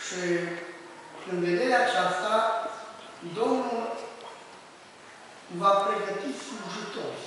Și în vederea aceasta, Domnul va pregăti slujitori.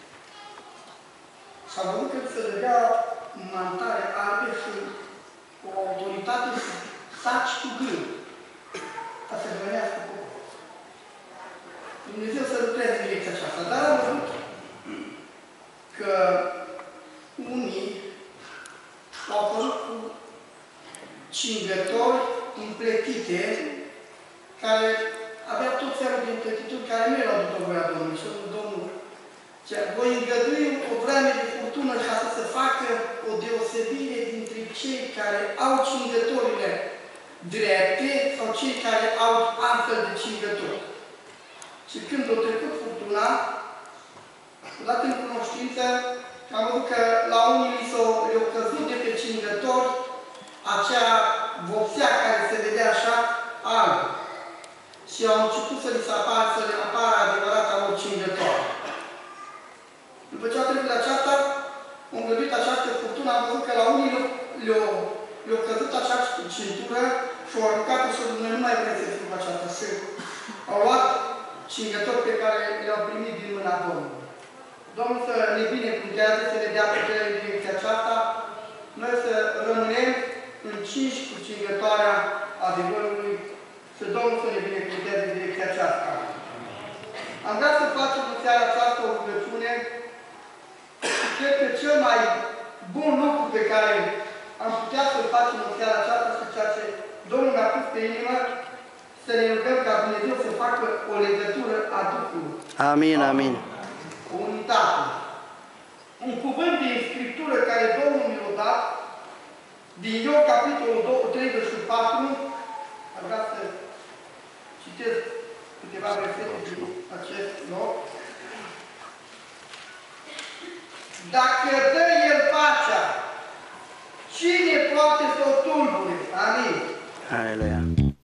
S-a văzut că se dădea mantare albe și o autoritate să saci cu grâu, ca să hrănească poporul. Dumnezeu să lucreze în direcția aceasta. Dar am văzut că unii au apărut cu cingători împletite, care aveau tot felul de împletituri care nu erau după voia Domnului. Și Domnul zicea, voi îngădui o vreme de furtună ca să se facă o deosebire dintre cei care au cingătorile drepte sau cei care au altfel de cingători. Și când a trecut furtuna, dat în cunoștință, am văzut că la unii le-au căzut de pe cingători acea vopsea care se vedea așa albă. Și au început să le apară adevărata lor cingătoare. După ce a trecut aceasta, au îngăduit această furtună, am văzut că la unii le-au căzut așa centură și au aruncat-o și noi nu mai vrem să fim cu aceasta. Și au luat cingători pe care le-au primit din mâna Domnului. Domnul să ne binecuvântează, să ne dea putere în direcția aceasta, noi să rămânem încinși cu cingătoarea adevărului, și Domnul să ne binecuvânteze în direcția aceasta. Am vrea să facem în seara aceasta o rugăciune. Cred că cel mai bun lucru pe care am putea să-l facem în seara aceasta și ceea ce Domnul ne-a pus pe inimă, să ne rugăm ca Dumnezeu să facă o legătură a Duhului. Amin, amin. O unitate. Un cuvânt din Scriptură care Domnul mi l-a dat, din Iov, capitolul 34, am vrea să citesc câteva versete din acest loc. Dacă dă El pacea, cine poate să o tulbure? Amin. Aleluia.